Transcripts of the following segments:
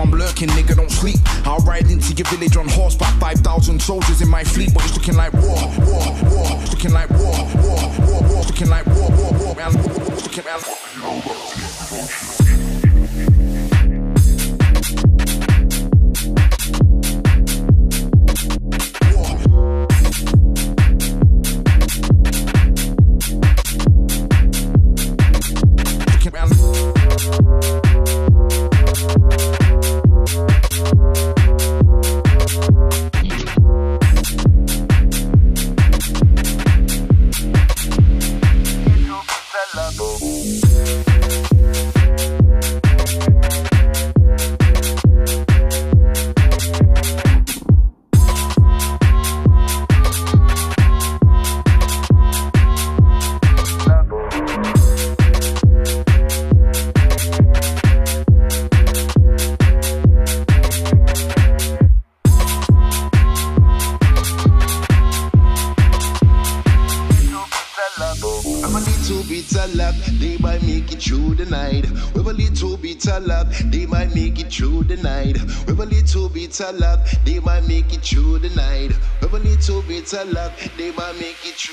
I'm lurking, nigga, don't sleep. I'll ride into your village on horseback, 5,000 soldiers in my fleet, but it's looking like war. It's looking like war. It's looking like war, man. It's looking like war. They might make it through the night. With a little bit of luck, they might make it through the night. With a little bit of luck, they might make it through.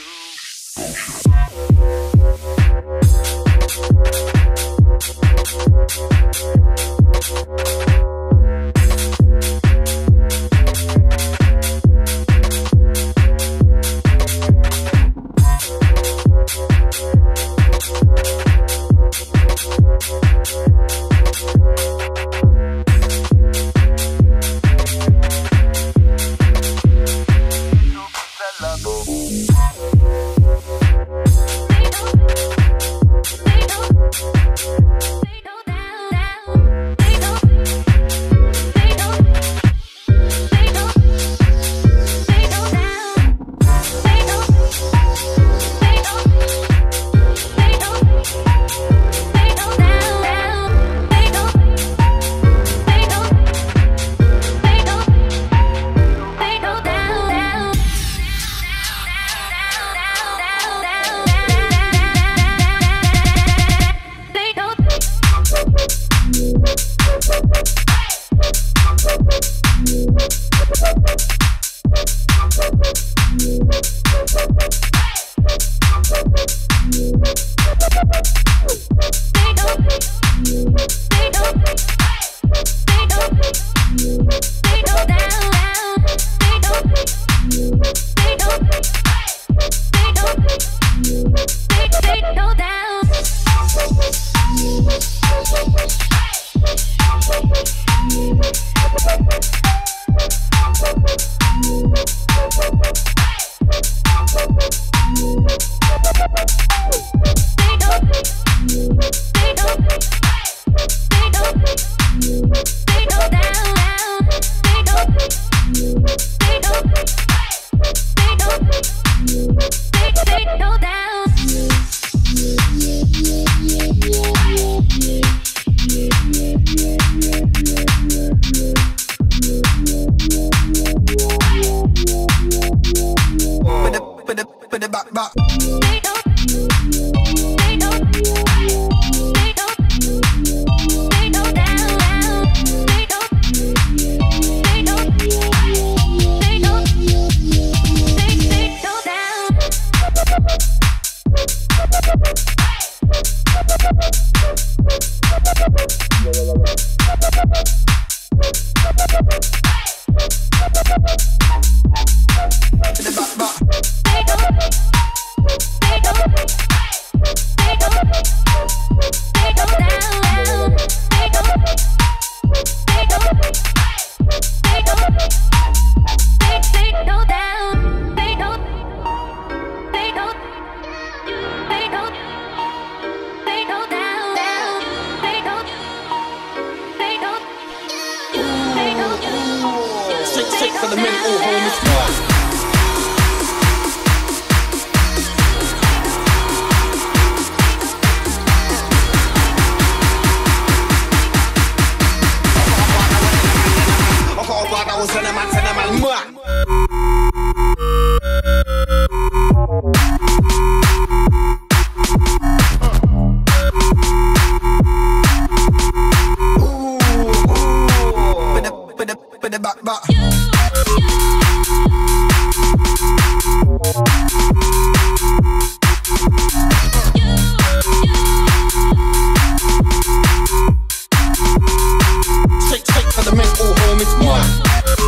For the mental home is yours. back. Straight for the mental home, it's mine.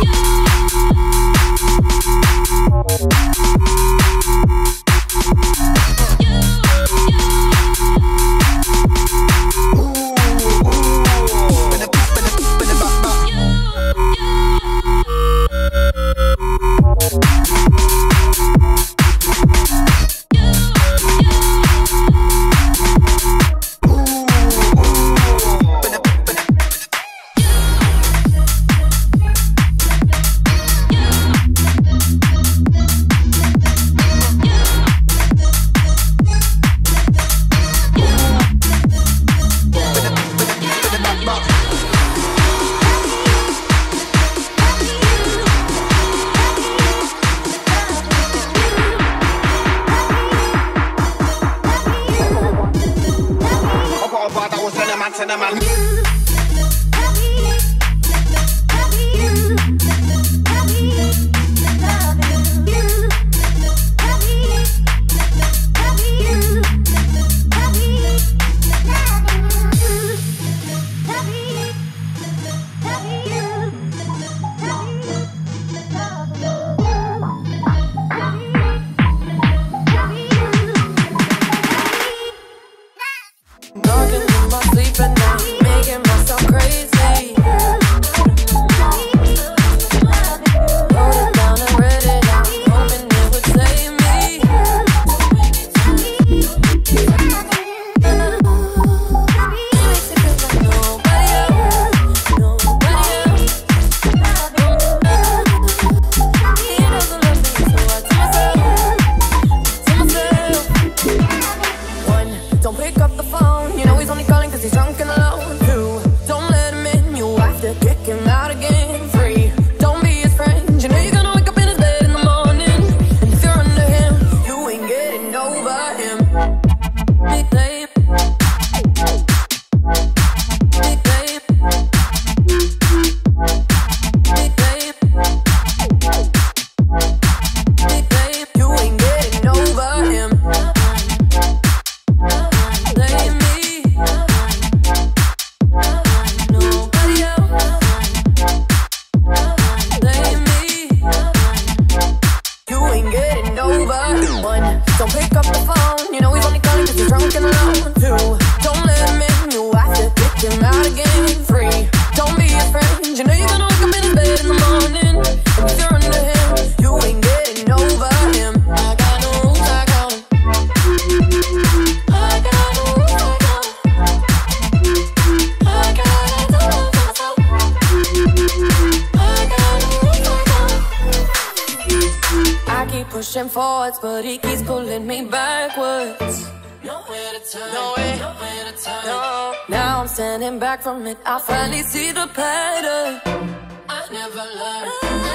Pushing forwards, but he keeps pulling me backwards. Nowhere to turn, nowhere to turn. No. Now I'm standing back from it. I finally see the pattern. I never learned.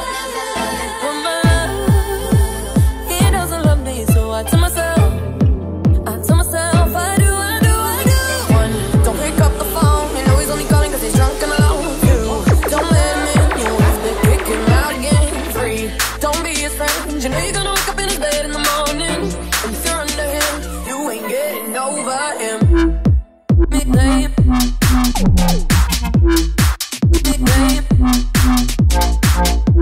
He doesn't love me, so I tell myself, I do. One, don't pick up the phone. You know he's only calling 'cause he's drunk and alone. Two, don't let him in. You have to kick him out again. Three, don't be his friend. You know you're gonna wake up in his bed in the morning, and if you're under him, you ain't getting over him. Big name. Big name.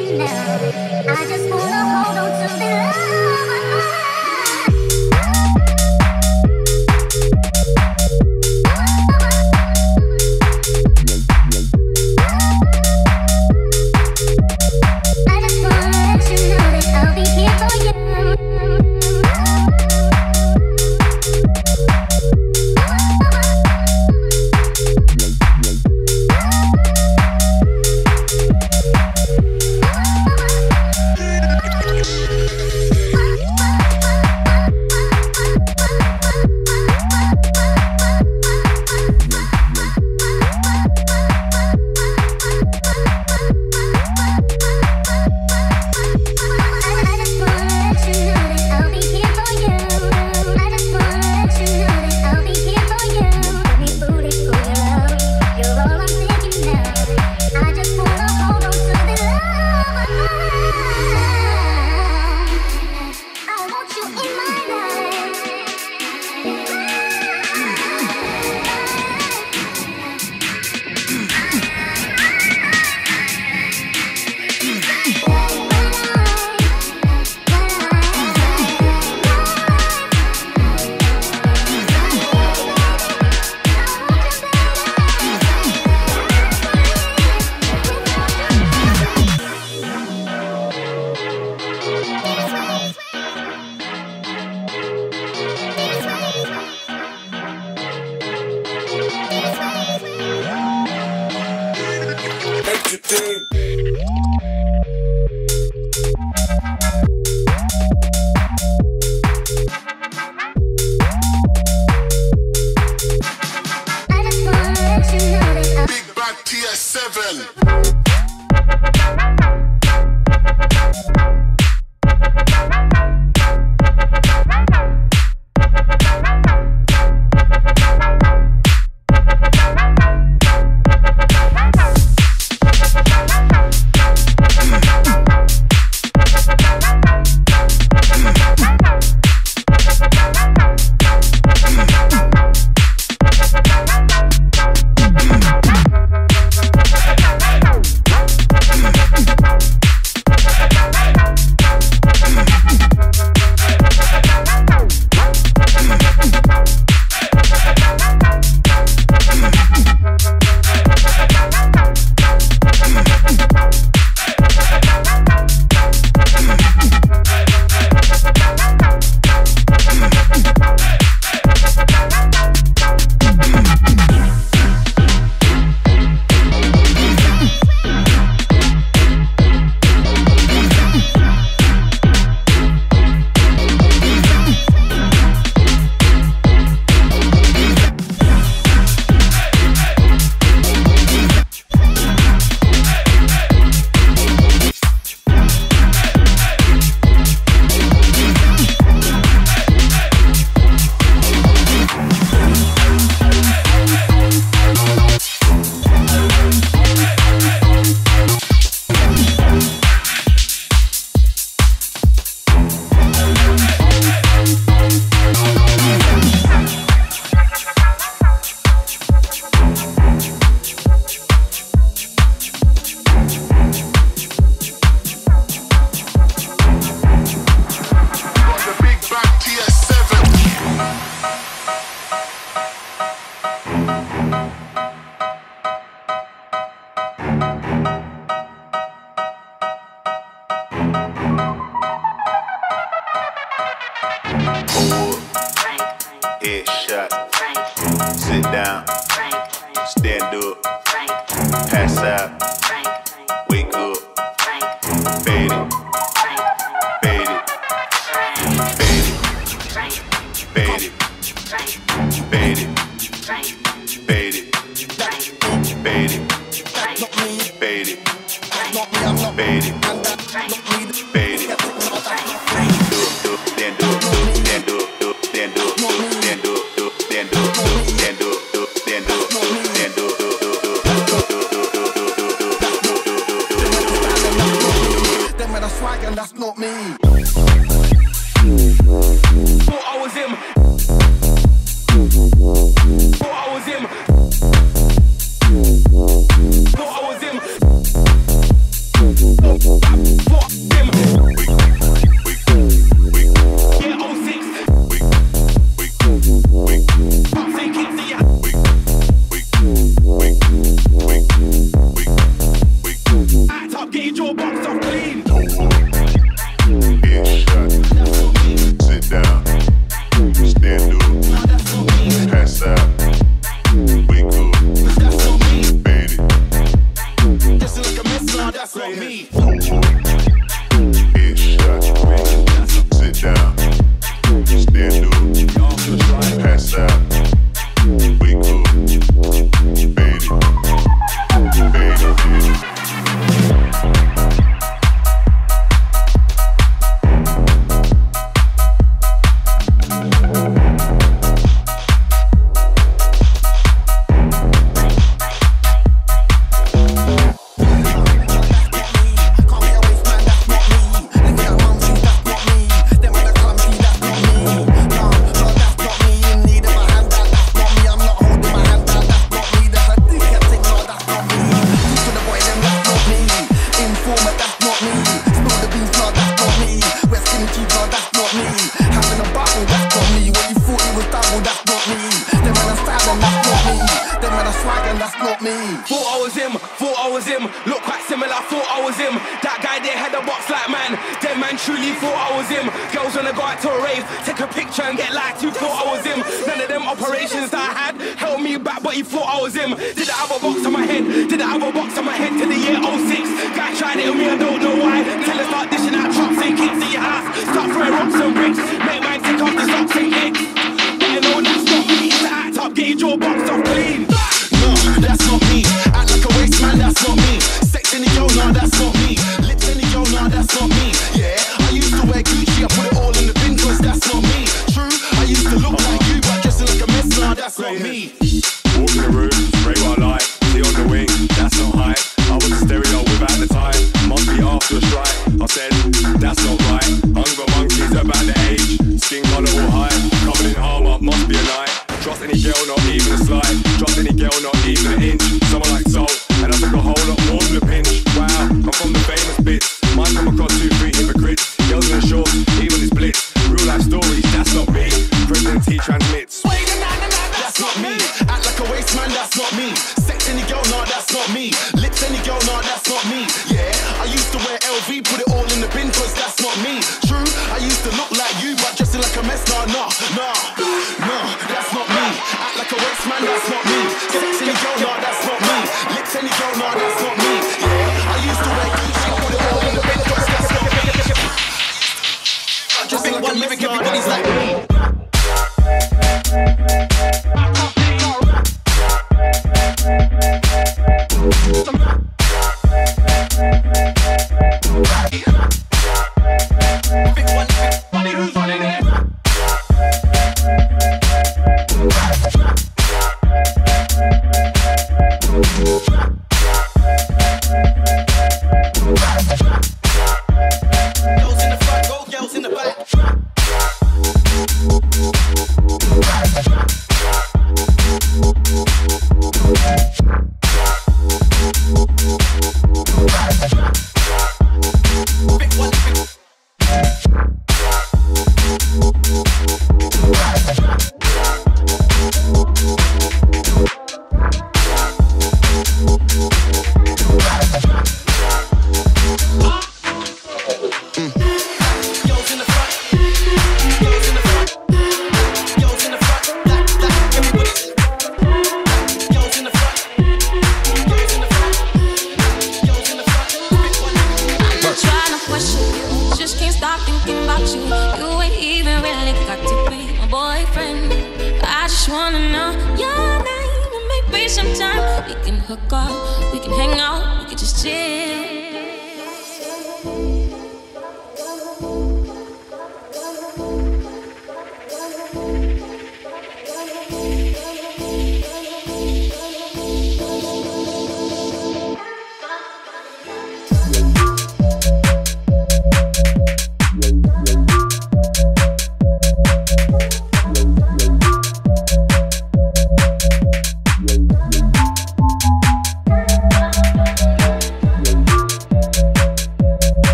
thinking now. I just wanna hold on to the love.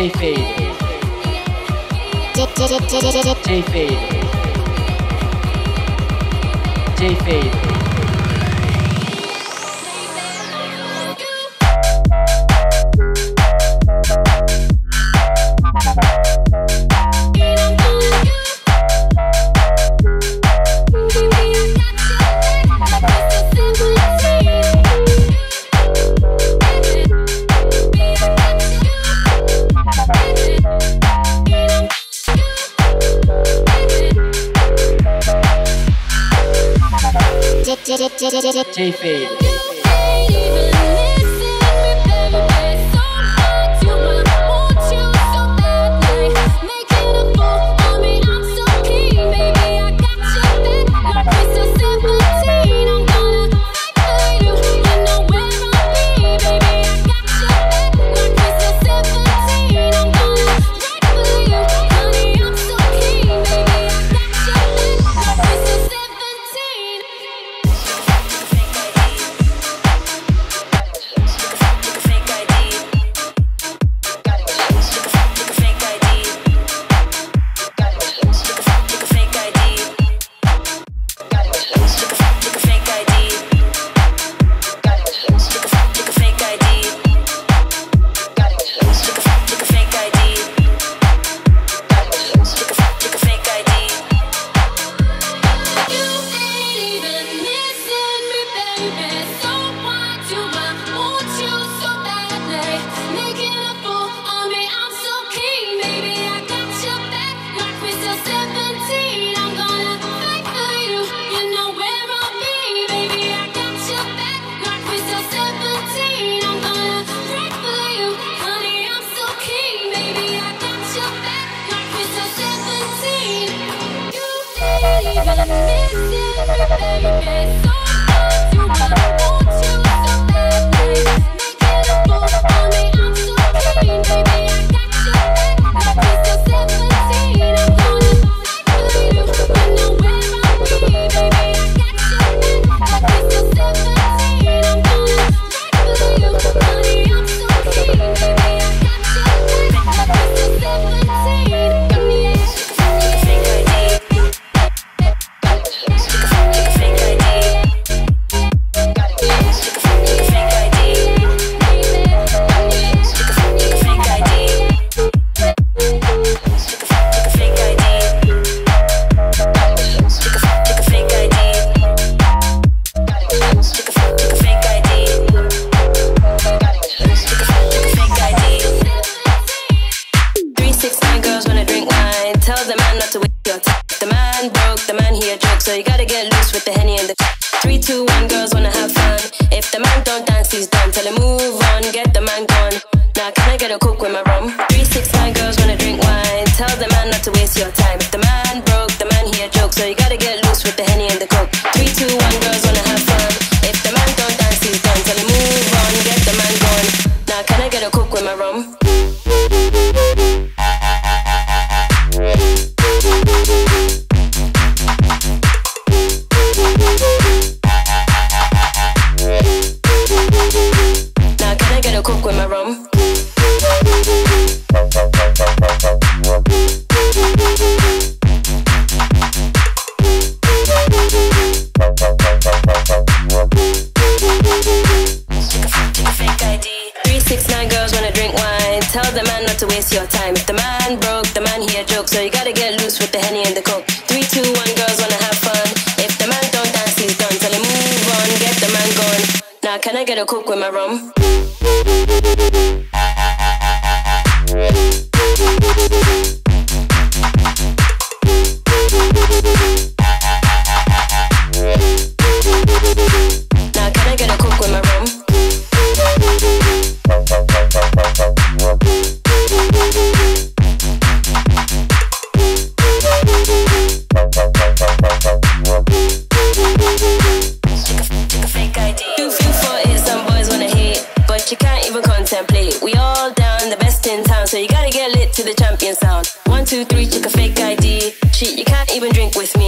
J-Fade. J-Fade. J-Fade. J-Fade.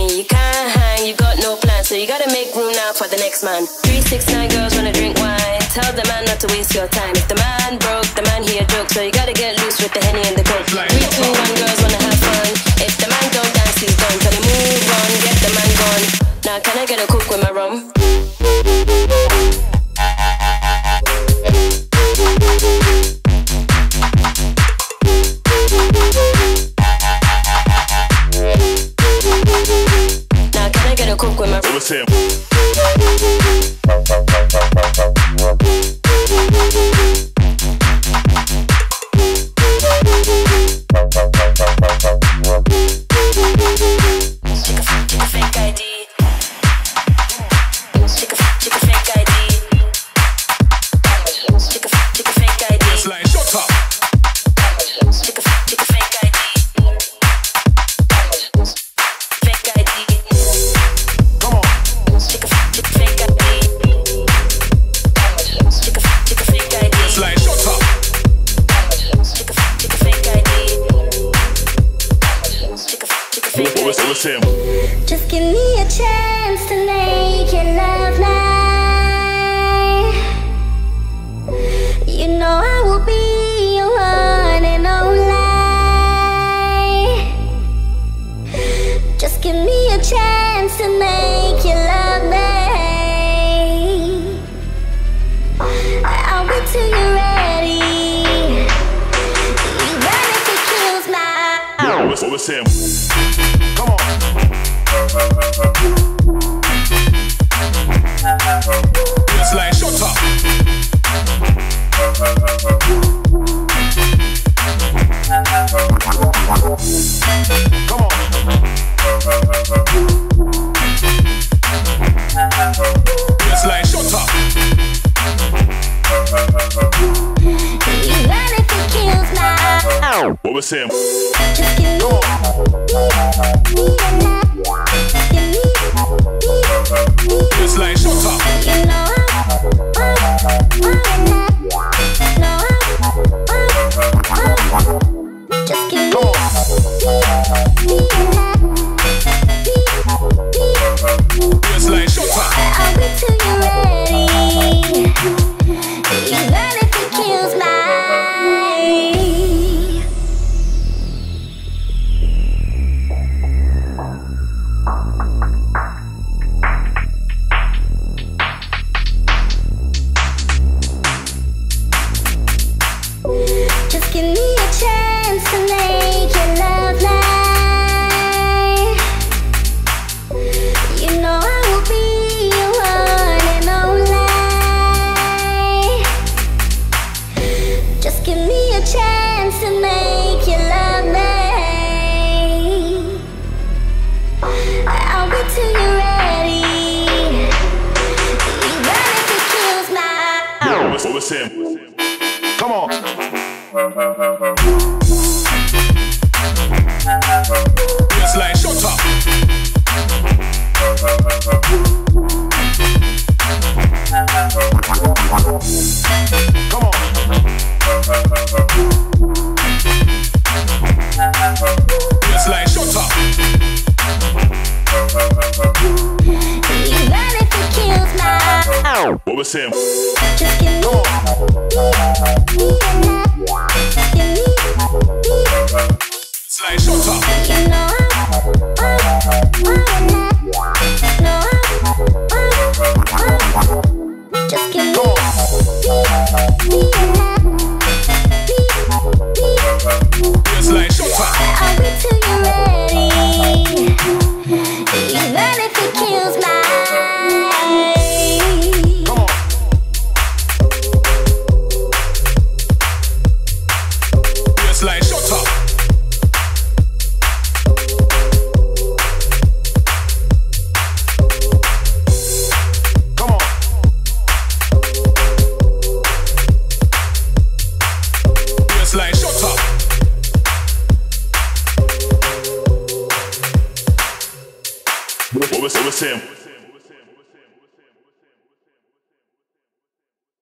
So you gotta make room now for the next man. 3, 6, 9 girls wanna drink wine. tell the man not to waste your time. If the man broke, the man he a joke, so you gotta get loose with the Henny and the coke. 3, 2, 1, girls wanna have fun. If the man don't dance, he's done. Tell him move on, get the man gone. Now can I get a coke with my rum? Now can I get a coke with my rum? Him. Just give me a chance to make your love night. You know I will be your one and only. Just give me a chance to make your love night. I'll wait till you're ready. Even if it kills my What was him? Come on. It's like shut up. Come on. It's like shut up. even if it kills my. What was him? Just give me It's like shut up. you know just give me It's like shut up. I'll wait till you're ready, even if it kills my. Just give me a chance to make your love night. You know I will be your one and only. Just give me a chance to make your love night. I'll wait till you're ready, even if it kills my. What was him? Come on. It's like shut up. Come on. It's like shut up. Even if it kills my. What was him? Just give me It's like shut up. you know just give me It's like shut up. I'll wait till you're ready, even if it kills my. Come on. It's like shut up. Come on. It's like shut up. What was him?